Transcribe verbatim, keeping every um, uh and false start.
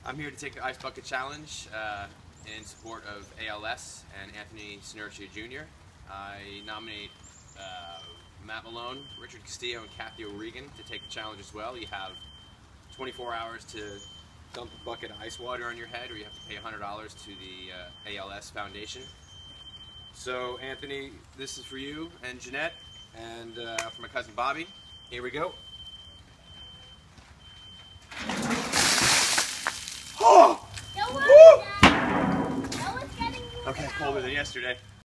I'm here to take the Ice Bucket Challenge uh, in support of A L S and Ant Senerchia Junior I nominate uh, Matt Malone, Richard Castillo, and Kathy O'Regan to take the challenge as well. You have twenty-four hours to dump a bucket of ice water on your head, or you have to pay one hundred dollars to the uh, A L S Foundation. So Anthony, this is for you and Jeanette, and uh, for my cousin Bobby. Here we go. Don't worry, Dad. That was getting Okay, colder than yesterday.